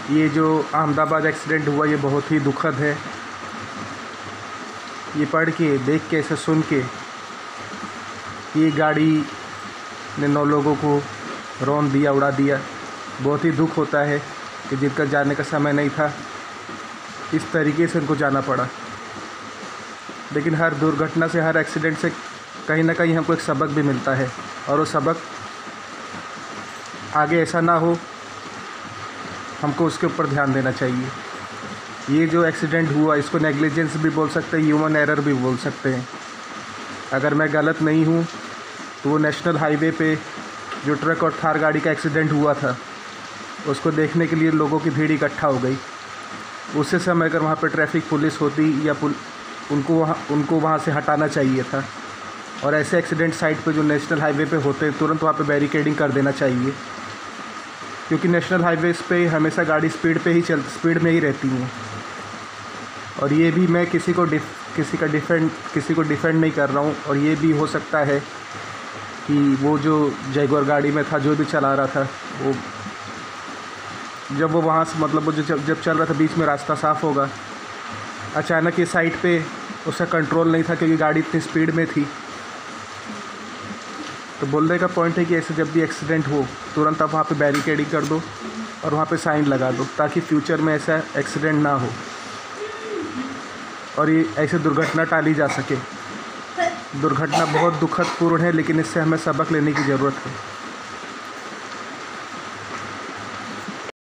ये जो अहमदाबाद एक्सीडेंट हुआ ये बहुत ही दुखद है। ये पढ़ के, देख के, ऐसे सुन के ये गाड़ी ने 9 लोगों को रौंद दिया, उड़ा दिया। बहुत ही दुख होता है कि जिनका जाने का समय नहीं था इस तरीके से उनको जाना पड़ा। लेकिन हर दुर्घटना से, हर एक्सीडेंट से कहीं ना कहीं हमको एक सबक भी मिलता है, और वो सबक आगे ऐसा ना हो, हमको उसके ऊपर ध्यान देना चाहिए। ये जो एक्सीडेंट हुआ इसको नेग्लिजेंस भी बोल सकते हैं, ह्यूमन एरर भी बोल सकते हैं। अगर मैं गलत नहीं हूँ तो वो नेशनल हाईवे पे जो ट्रक और थार गाड़ी का एक्सीडेंट हुआ था उसको देखने के लिए लोगों की भीड़ इकट्ठा हो गई। उसी समय अगर वहाँ पे ट्रैफिक पुलिस होती या उनको वहाँ से हटाना चाहिए था। और ऐसे एक्सीडेंट साइट पे जो नेशनल हाईवे पे होते हैं तुरंत वहाँ पे बैरिकेडिंग कर देना चाहिए, क्योंकि नेशनल हाईवेज़ पे हमेशा गाड़ी स्पीड में ही रहती हैं। और ये भी मैं किसी को डिफेंड नहीं कर रहा हूँ। और ये भी हो सकता है कि वो जो जैगुआर गाड़ी में था, जो भी चला रहा था, वो जब वो वहाँ से मतलब वो जब चल रहा था, बीच में रास्ता साफ़ होगा, अचानक ये साइड पे उसका कंट्रोल नहीं था क्योंकि गाड़ी इतनी स्पीड में थी। तो बोलने का पॉइंट है कि ऐसे जब भी एक्सीडेंट हो तुरंत आप वहाँ पे बैरिकेडिंग कर दो और वहाँ पे साइन लगा दो, ताकि फ्यूचर में ऐसा एक्सीडेंट ना हो और ये ऐसे दुर्घटना टाली जा सके। दुर्घटना बहुत दुखदपूर्ण है, लेकिन इससे हमें सबक लेने की ज़रूरत है।